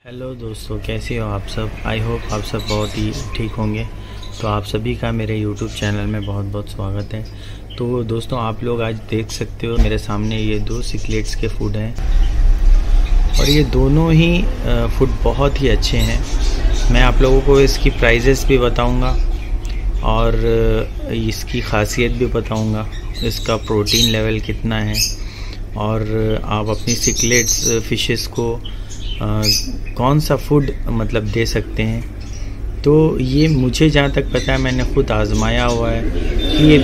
Hello दोस्तों, कैसे हो आप सब। आई होप आप सब बहुत ही ठीक होंगे। तो आप सभी का मेरे यूट्यूब चैनल में बहुत बहुत स्वागत है। तो दोस्तों, आप लोग आज देख सकते हो मेरे सामने ये दो सिकलेट्स के फूड हैं और ये दोनों ही फूड बहुत ही अच्छे हैं। मैं आप लोगों को इसकी प्राइजेस भी बताऊंगा और इसकी खासियत भी बताऊंगा, इसका प्रोटीन लेवल कितना है और आप अपनी सिकलेट्स फिशेस को कौन सा फूड मतलब दे सकते हैं। तो ये मुझे जहाँ तक पता है, मैंने खुद आजमाया हुआ है कि ये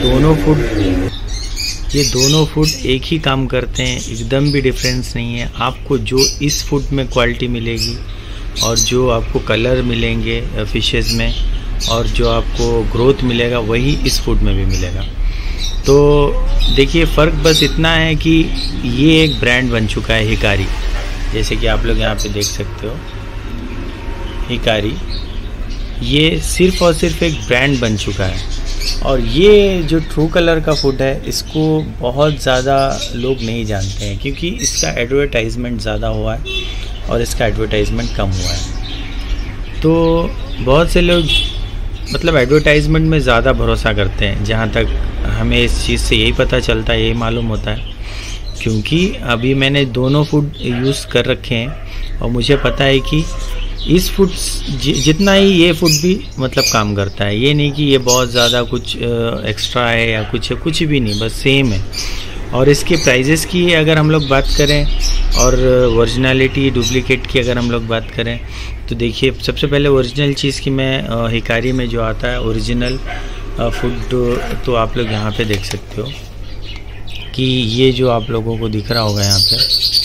दोनों फूड एक ही काम करते हैं, एकदम भी डिफरेंस नहीं है। आपको जो इस फूड में क्वालिटी मिलेगी और जो आपको कलर मिलेंगे फिशेस में और जो आपको ग्रोथ मिलेगा वही इस फूड में भी मिलेगा। तो देखिए, फ़र्क बस इतना है कि ये एक ब्रांड बन चुका है हिकारी, जैसे कि आप लोग यहाँ पे देख सकते हो हिकारी। ये सिर्फ और सिर्फ एक ब्रांड बन चुका है और ये जो ट्रू कलर का फूड है इसको बहुत ज़्यादा लोग नहीं जानते हैं क्योंकि इसका एडवर्टाइजमेंट ज़्यादा हुआ है और इसका एडवर्टाइजमेंट कम हुआ है। तो बहुत से लोग मतलब एडवर्टाइजमेंट में ज़्यादा भरोसा करते हैं। जहाँ तक हमें इस चीज़ से यही पता चलता है, यही मालूम होता है, क्योंकि अभी मैंने दोनों फूड यूज़ कर रखे हैं और मुझे पता है कि इस फूड जितना ही ये फूड भी मतलब काम करता है। ये नहीं कि ये बहुत ज़्यादा कुछ एक्स्ट्रा है या कुछ भी नहीं, बस सेम है। और इसके प्राइजेस की अगर हम लोग बात करें और ओरिजिनलिटी डुप्लीकेट की अगर हम लोग बात करें तो देखिए, सबसे पहले ओरिजिनल चीज़ की मैं हिकारी में जो आता है ओरिजिनल फूड, तो आप लोग यहाँ पे देख सकते हो कि ये जो आप लोगों को दिख रहा होगा यहाँ पे,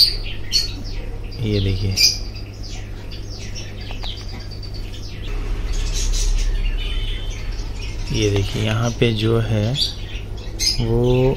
ये देखिए, ये देखिए यहाँ पे जो है वो,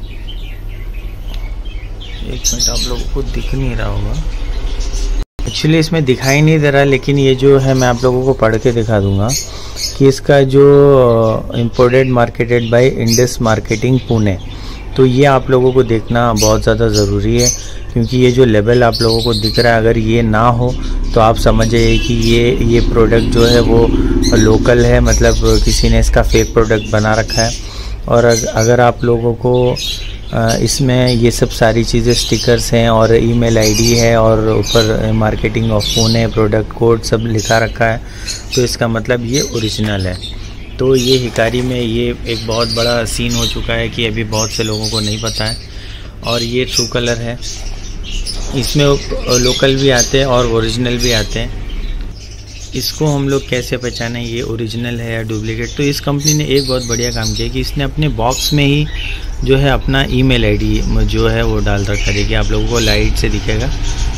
एक मिनट, आप लोगों को दिख नहीं रहा होगा, एक्चुअली इसमें दिखाई नहीं दे रहा, लेकिन ये जो है मैं आप लोगों को पढ़ के दिखा दूंगा कि इसका जो imported marketed by Indus marketing Pune. तो ये आप लोगों को देखना बहुत ज़्यादा ज़रूरी है क्योंकि ये जो लेबल आप लोगों को दिख रहा है, अगर ये ना हो तो आप समझ जाइए कि ये प्रोडक्ट जो है वो लोकल है, मतलब किसी ने इसका फेक प्रोडक्ट बना रखा है। और अगर आप लोगों को इसमें ये सब सारी चीज़ें स्टिकर्स हैं और ईमेल आईडी है और ऊपर marketing of Pune product code सब लिखा रखा है, तो इसका मतलब ये ओरिजिनल है। तो ये हिकारी में ये एक बहुत बड़ा सीन हो चुका है कि अभी बहुत से लोगों को नहीं पता है। और ये ट्रू कलर है, इसमें लोकल भी आते हैं और ओरिजिनल भी आते हैं। इसको हम लोग कैसे पहचानें ये ओरिजिनल है या डुप्लीकेट। तो इस कंपनी ने एक बहुत बढ़िया काम किया कि इसने अपने बॉक्स में ही जो है अपना ईमेल आईडी जो है वो डाल रखा। देखिए, आप लोगों को लाइट से दिखेगा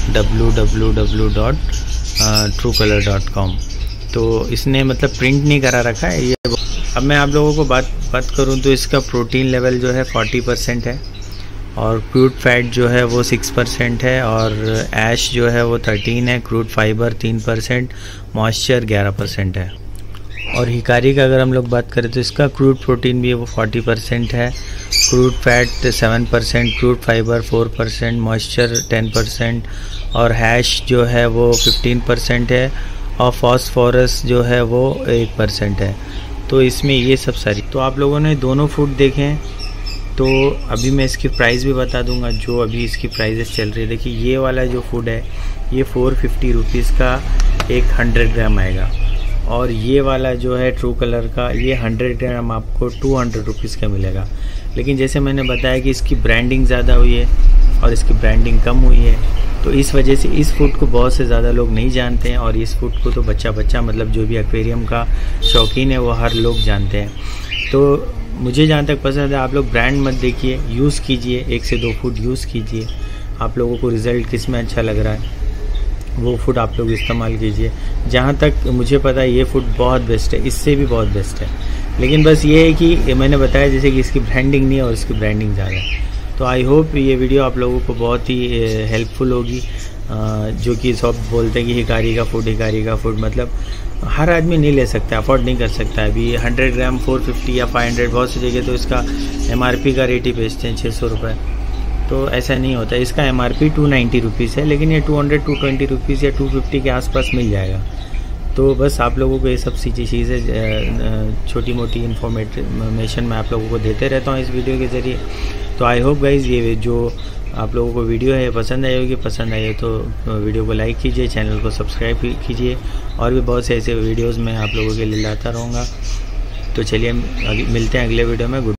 www.truecolor.com। तो इसने मतलब प्रिंट नहीं करा रखा है ये। अब मैं आप लोगों को बात करूं तो इसका प्रोटीन लेवल जो है 40% है और क्रूड फैट जो है वो 6% है और ऐश जो है वो 13 है, क्रूड फाइबर 3%, मॉइस्चर 11% है। और हिकारी का अगर हम लोग बात करें तो इसका क्रूड प्रोटीन भी है वो 40% है, crude fat 7%, crude fibre 4%, moisture 10% और हैश जो है वो 15% है और फॉस्फोरस जो है वो 1% है। तो इसमें ये सब सारी, तो आप लोगों ने दोनों फूड देखे हैं। तो अभी मैं इसकी प्राइस भी बता दूंगा, जो अभी इसकी प्राइसेस चल रही है। देखिए, ये वाला जो फूड है ये 450 रुपीज़ का एक 100 ग्राम आएगा और ये वाला जो है ट्रू कलर का ये 100 ग्राम आपको 200 रुपीज़ का मिलेगा। लेकिन जैसे मैंने बताया कि इसकी ब्रांडिंग ज़्यादा हुई है और इसकी ब्रांडिंग कम हुई है, तो इस वजह से इस फूड को बहुत से ज़्यादा लोग नहीं जानते हैं और इस फूड को तो बच्चा मतलब जो भी एक्वेरियम का शौकीन है वो हर लोग जानते हैं। तो मुझे जहाँ तक पसंद है, आप लोग ब्रांड मत देखिए, यूज़ कीजिए, 1 से 2 फूड यूज़ कीजिए। आप लोगों को रिज़ल्ट किस में अच्छा लग रहा है वो फूड आप लोग इस्तेमाल कीजिए। जहाँ तक मुझे पता है ये फूड बहुत बेस्ट है, इससे भी बहुत बेस्ट है। लेकिन बस ये है कि मैंने बताया जैसे कि इसकी ब्रांडिंग नहीं है और इसकी ब्रांडिंग ज़्यादा है। तो आई होप ये वीडियो आप लोगों को बहुत ही हेल्पफुल होगी। जो कि सब बोलते हैं कि हिकारी का फूड मतलब हर आदमी नहीं ले सकता, अफोर्ड नहीं कर सकता। अभी 100 ग्राम 450 या 500, बहुत सी जगह तो इसका MRP का रेट ही बेचते हैं 600 रुपये। तो ऐसा नहीं होता। इसका MRP 290 रुपीज़ है, लेकिन ये 220 रुपीज़ या 250 के आसपास मिल जाएगा। तो बस आप लोगों को ये सब सी चीज़ें छोटी मोटी इन्फॉर्मेशन मैं आप लोगों को देते रहता हूँ इस वीडियो के ज़रिए। तो आई होप गाइज़ ये जो आप लोगों को वीडियो है पसंद आई होगी। पसंद आई है तो वीडियो को लाइक कीजिए, चैनल को सब्सक्राइब कीजिए, और भी बहुत से ऐसे वीडियोज़ मैं आप लोगों के लिए लाता रहूँगा। तो चलिए मिलते हैं अगले वीडियो में। गुड